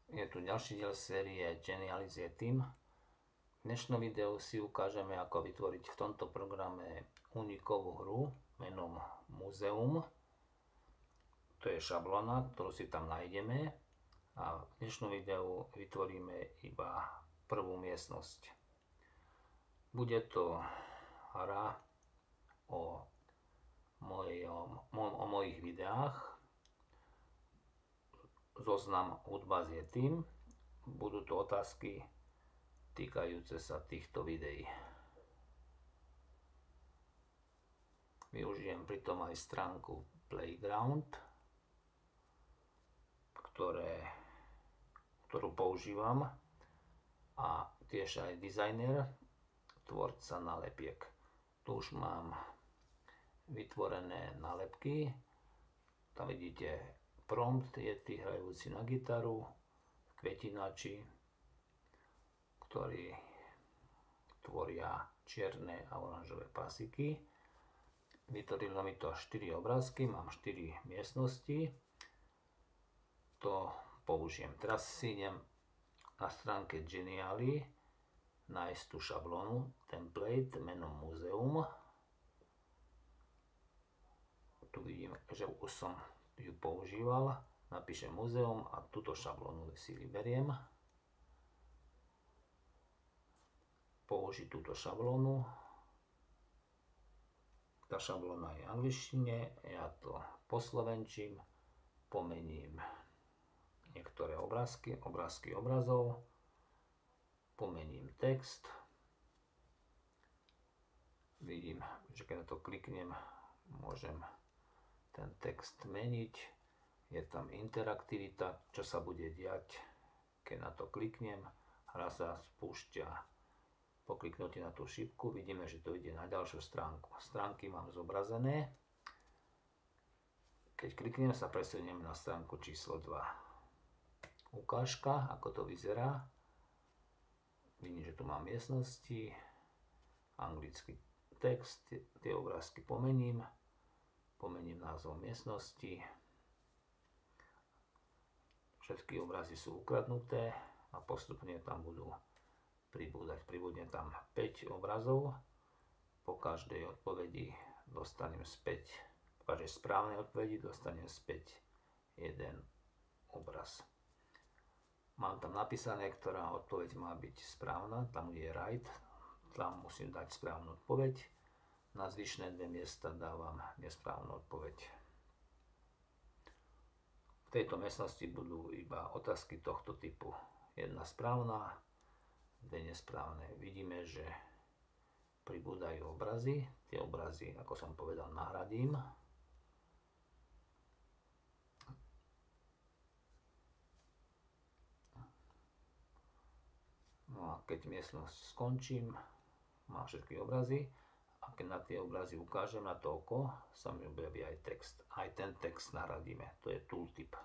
Je tu ďalší diel série Genialize Team. V dnešnom videu si ukážeme, ako vytvoriť v tomto programe unikovú hru menom Muzeum. To je šablona, ktorú si tam nájdeme. A v dnešnom videu vytvoríme iba prvú miestnosť. Bude to hra o mojich videách. Zoznam hudba z Yetim. Budú to otázky týkajúce sa týchto videí. Využijem pritom aj stránku Playground, ktorú používam, a tiež aj Designer, tvorca nálepiek. Tu už mám vytvorené nálepky. Tam vidíte prompt Yeti hrajúci na gitaru, kvetinači, ktorí tvoria čierne a oranžové pasiky. Vytvorilo mi to 4 obrázky, mám 4 miestnosti. To použijem. Teraz si idem na stránke Geniali nájsť tú šablónu, template menom Muzeum. Tu vidím, že už som ju používal. Napíšem Muzeum a túto šablónu si vyberiem. Použiť túto šablónu. Tá šablóna je v angličtine, ja to poslovenčím, pomením niektoré obrázky obrazov, pomením text. Vidím, že keď na to kliknem, môžem ten text meniť. Je tam interaktivita, čo sa bude diať, keď na to kliknem. Hra sa spúšťa po kliknutí na tú šipku. Vidíme, že to ide na ďalšiu stránku. Stránky mám zobrazené. Keď kliknem, sa presuniem na stránku číslo 2. Ukážka, ako to vyzerá. Vidím, že tu mám miestnosti, anglický text, tie obrázky pomením názov miestnosti. Všetky obrazy sú ukradnuté a postupne tam budú pribúdať. Pribudne tam 5 obrazov. Po každej odpovedi dostanem späť, po každej správnej odpovedi dostanem späť jeden obraz. Mám tam napísané, ktorá odpoveď má byť správna, tam je right, tam musím dať správnu odpoveď. Na zvyšné 2 miesta dávam nesprávnu odpoveď. V tejto miestnosti budú iba otázky tohto typu. Jedna správna, 2 nesprávne. Vidíme, že pribúdajú obrazy. Tie obrazy, ako som povedal, nahradím. No a keď miestnosť skončím, mám všetky obrazy. A keď na tie obrazy ukážem na to oko, sa mi objaví aj text. Aj ten text nahradíme. To je tooltip.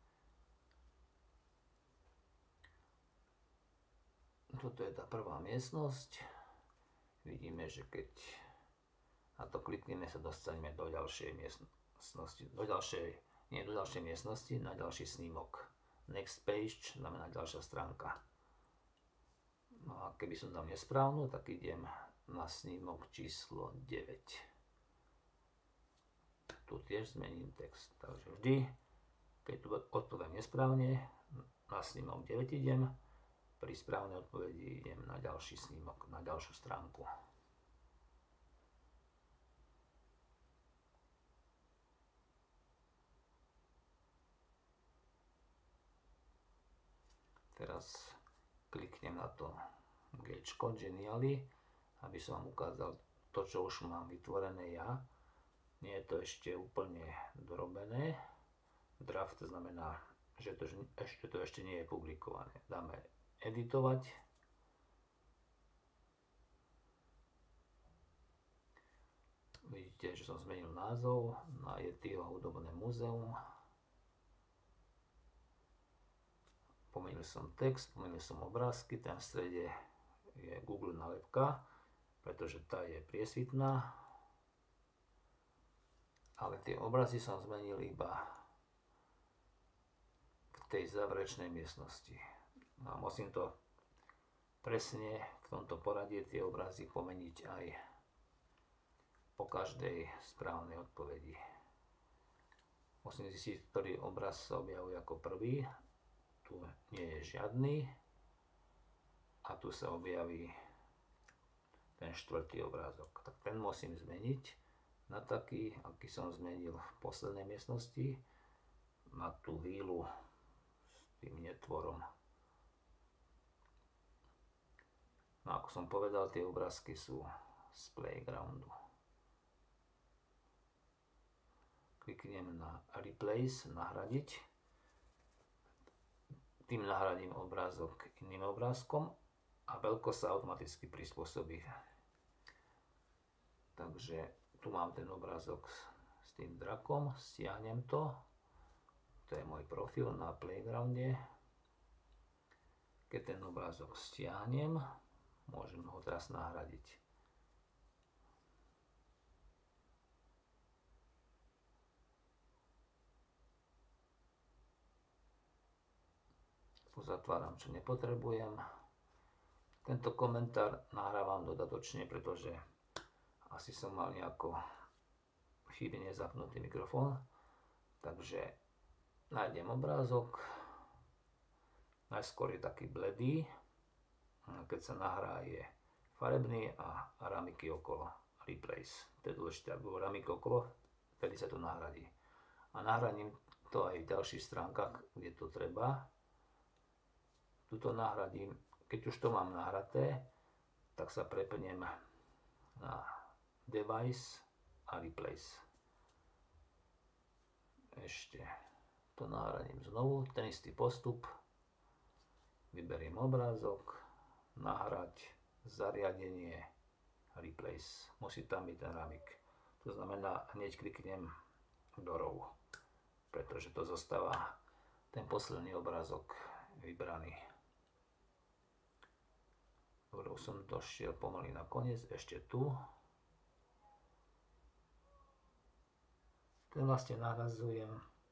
Toto je tá prvá miestnosť. Vidíme, že keď na to klikneme, sa dostaneme do ďalšej miestnosti. Do ďalšej miestnosti, na ďalší snímok. Next page znamená ďalšia stránka. No a keby som dal nesprávnu, tak idem na snímok číslo 9. Tu tiež zmením text. Takže vždy, keď tu odpoviem nesprávne, na snímok 9 idem, pri správnej odpovedi idem na ďalší snímok, na ďalšiu stránku. Teraz kliknem na to G-čko, Geniali, aby som vám ukázal to, čo už mám vytvorené ja. Nie je to ešte úplne dorobené. Draft znamená, že to ešte nie je publikované. Dáme editovať. Vidíte, že som zmenil názov na Yetiho hudobné múzeum. Pomenil som text, pomenil som obrázky, tam v strede je Google nálepka, pretože tá je priesvitná. Ale tie obrazy som zmenil iba v tej záverečnej miestnosti. A musím to presne v tomto poradí tie obrazy pomeniť aj po každej správnej odpovedi. Musím zistiť, ktorý obraz sa objavuje ako prvý. Tu nie je žiadny. A tu sa objaví ten štvrtý obrázok. Tak ten musím zmeniť na taký, aký som zmenil v poslednej miestnosti, na tú vílu s tým netvorom. No ako som povedal, tie obrázky sú z Playgroundu. Kliknem na Replace, nahradiť. Tým nahradím obrázok iným obrázkom a veľkosť sa automaticky prispôsobí. Takže tu mám ten obrázok s tým drakom, stiahnem to. To je môj profil na Playgrounde. Keď ten obrázok stiahnem, môžem ho teraz nahradiť. Pozatváram, čo nepotrebujem. Tento komentár nahrávam dodatočne, pretože asi som mal nejako chybne zapnutý mikrofón. Takže nájdem obrázok. Najskôr je taký bledý. Keď sa nahrá, je farebný a ramiky okolo. Replace. To je dôležité, ak bolo ramiky okolo, vtedy sa to nahradí. A nahradím to aj v ďalších stránkach, kde to treba. Tuto nahradím, keď už to mám nahraté, tak sa prepnem na Device a Replace. Ešte to nahradím znovu, ten istý postup. Vyberiem obrázok, nahrať, zariadenie, Replace. Musí tam byť ten ramik. To znamená, hneď kliknem do RAW, pretože to zostáva ten posledný obrázok vybraný. Dobre, už som došiel pomaly na koniec, ešte tu. Ten vlastne nahrazujem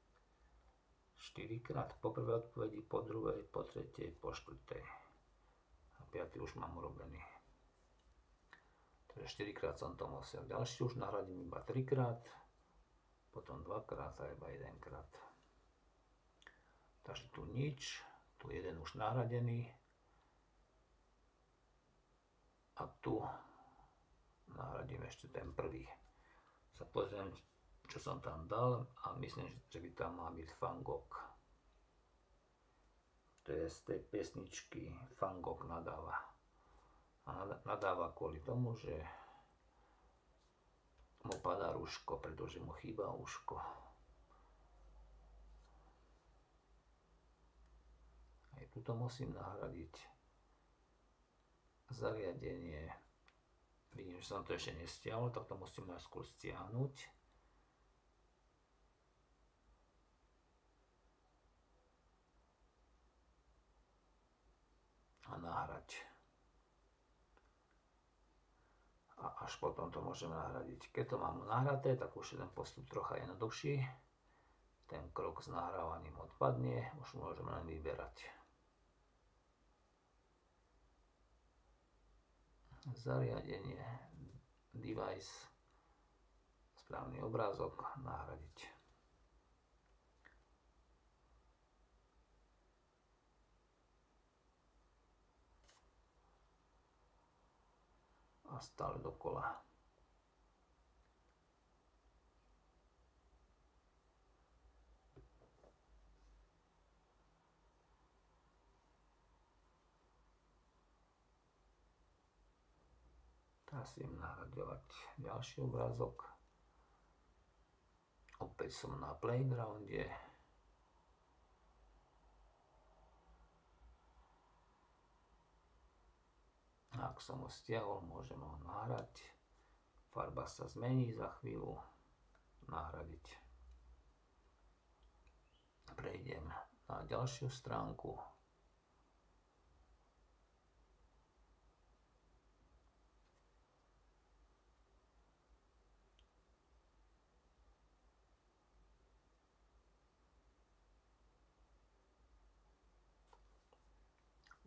4 krát, po prvej odpovedi, po druhej, po tretej, po štvrtej. A 5. už mám urobený. Takže 4 krát som to musel. Ďalší už nahradím iba 3 krát, potom 2 krát a iba 1 krát. Takže tu nič, tu jeden už nahradený. A tu nahradím ešte ten prvý. Sa pozriem, čo som tam dal a myslím, že by tam mal byť Van Gogh. To je z tej piesničky Van Gogh nadáva. A nadáva kvôli tomu, že mu padá rúško, pretože mu chýba uško. Aj tuto musím nahradiť zariadenie. Vidím, že som to ešte nestiahol, tak to musím najskôr stiahnuť. A nahrať. A až potom to môžem nahradiť. Keď to mám nahraté, tak už je ten postup trocha jednoduchší. Ten krok s nahrávaním odpadne, už môžem len vyberať. Zariadenie, device, správny obrázok, nahradiť. A stále dokola. Teraz idem nahradovať ďalší obrázok. Opäť som na Playgrounde. Ak som ho stiahol, môžem ho nahrať. Farba sa zmení za chvíľu. Nahradiť. Prejdem na ďalšiu stránku.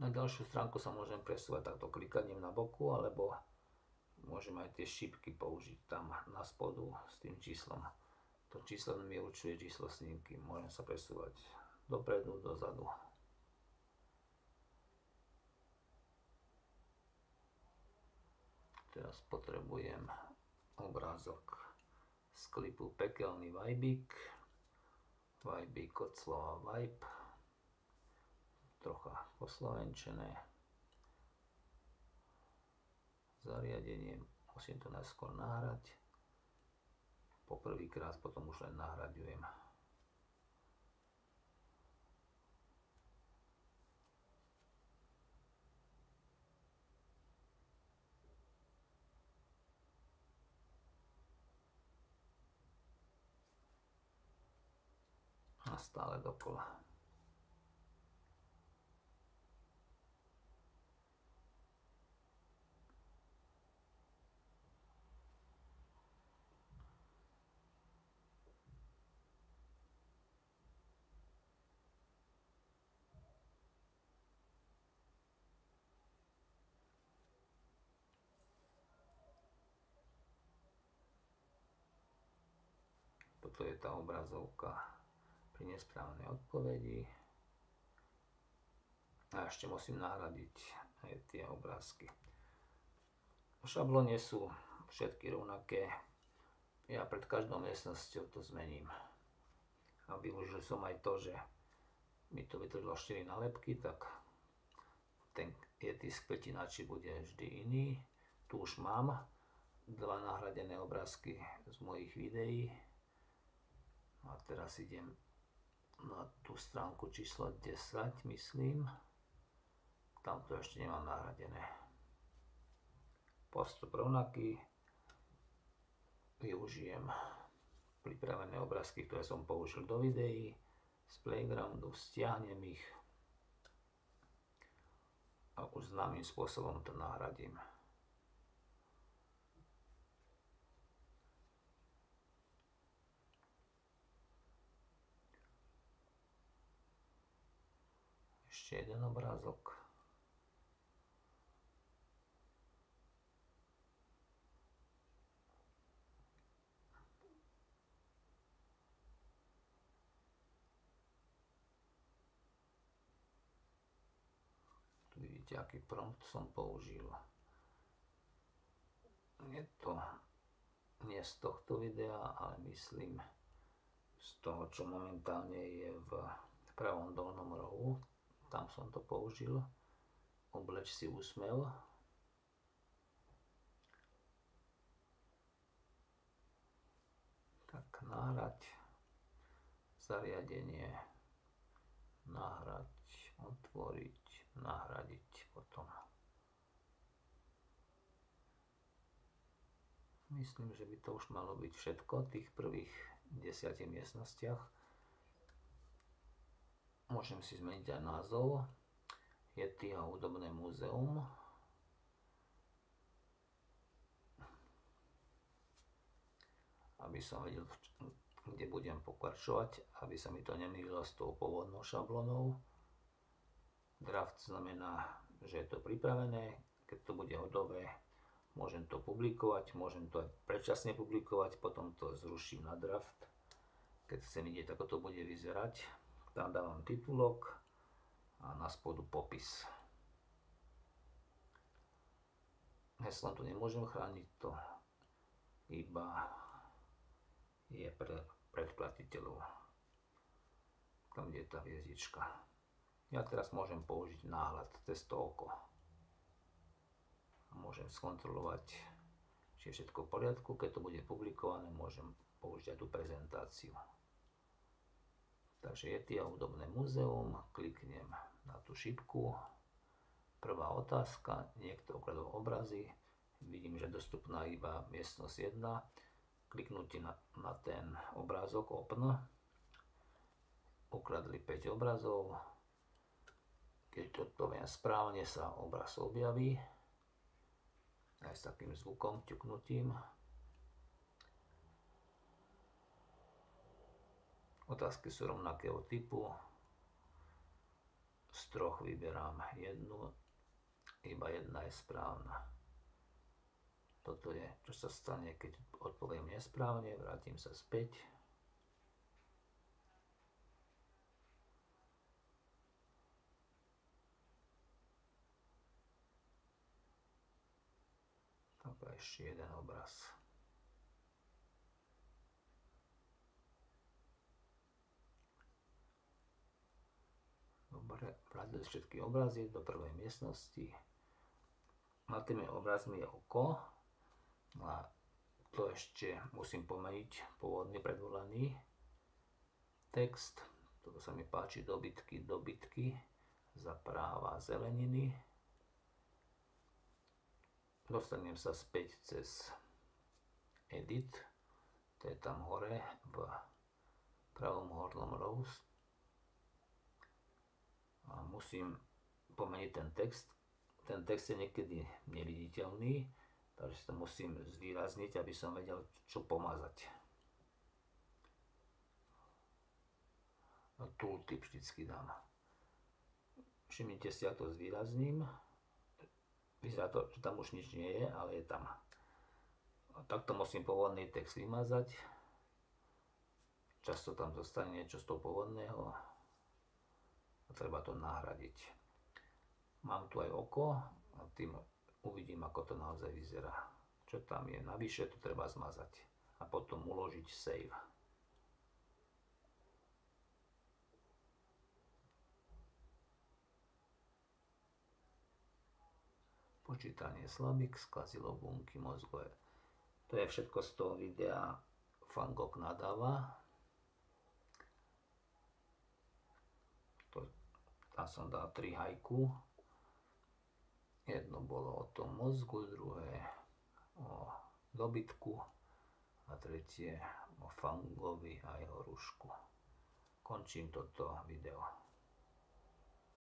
Na ďalšiu stránku sa môžem presúvať takto klikaním na boku, alebo môžem aj tie šípky použiť tam na spodu s tým číslom. To číslo mi určuje číslo snímky. Môžem sa presúvať dopredu, dozadu. Teraz potrebujem obrázok z klipu Pekelný vajbík. Vajbík od slova vibe. Trocha poslovenčené. Zariadenie. Musím to najskôr nahrať. Poprvýkrát, potom už len nahraďujem. A stále dokola. Toto je tá obrazovka pri nesprávnej odpovedi. A ešte musím nahradiť aj tie obrázky. V šablóne sú všetky rovnaké. Ja pred každou miestnosťou to zmením. A využil som aj to, že mi to vytvorilo 4 nálepky, tak ten tisk pätinačí bude vždy iný. Tu už mám 2 nahradené obrázky z mojich videí. A teraz idem na tú stránku číslo 10, myslím. Tam to ešte nemám nahradené. Postup rovnaký. Využijem pripravené obrázky, ktoré som použil do videí z Playgroundu, stiahnem ich a už známym spôsobom to nahradím. Ešte jeden obrázok. Tu vidíte, aký prompt som použil. Je to nie z tohto videa, ale myslím z toho, čo momentálne je v pravom dolnom rohu. Tam som to použil. Obleč si úsmev. Tak nahrať. Zariadenie. Nahrať. Otvoriť. Nahradiť potom. Myslím, že by to už malo byť všetko v tých prvých 10 miestnostiach. Môžem si zmeniť aj názov. Yeti a hudobné múzeum. Aby som vedel, kde budem pokračovať, aby sa mi to nemýlilo s tou pôvodnou šablónou. Draft znamená, že je to pripravené. Keď to bude hotové, môžem to publikovať, môžem to aj predčasne publikovať, potom to zruším na draft. Keď chcem vidieť, ako to bude vyzerať, tam dávam titulok a na spodu popis. Heslom tu nemôžem chrániť, to iba je pre predplatiteľov. Tam, kde je tá hviezdička. Ja teraz môžem použiť náhľad cez to oko. Môžem skontrolovať, či je všetko v poriadku. Keď to bude publikované, môžem použiť aj tú prezentáciu. Takže Yeti a hudobné múzeum, kliknem na tú šipku. Prvá otázka, niekto ukradol obrazy. Vidím, že je dostupná iba miestnosť 1. Kliknutí na ten obrázok Open. Ukradli 5 obrazov. Keď odpoviem správne, sa obraz objaví. Aj s takým zvukom, ťuknutím. Otázky sú rovnakého typu. z troch vyberám jednu, iba jedna je správna. Toto je, čo sa stane, keď odpoviem nesprávne, vrátim sa späť. Tak ešte jeden obraz. Dobre, vrátili všetky obrazy do prvej miestnosti. Nad tými obrazmi je oko. A to ešte musím pomeniť pôvodný predvolaný text. Toto sa mi páči, dobytky za práva zeleniny. Dostanem sa späť cez edit. To je tam hore v pravom hornom rohu. A musím pomeniť ten text. Ten text je niekedy neviditeľný, takže to musím zvýrazniť, aby som vedel, čo pomazať. Tooltip vždycky dám. Všimnite si, ako to zvýrazním. Vyzerá to, že tam už nič nie je, ale je tam. A takto musím pôvodný text vymazať. Často tam zostane niečo z toho pôvodného. A treba to nahradiť. Mám tu aj oko a tým uvidím, ako to naozaj vyzerá. Čo tam je navyše, to treba zmazať. A potom uložiť save. Počítanie slabík, skazilo bunky mozgové. To je všetko z toho videa Van Gogh nadáva. Tam som dal 3 haiku. Jedno bolo o tom mozgu, druhé o dobytku a tretie o Van Goghovi a jeho rúšku. Končím toto video.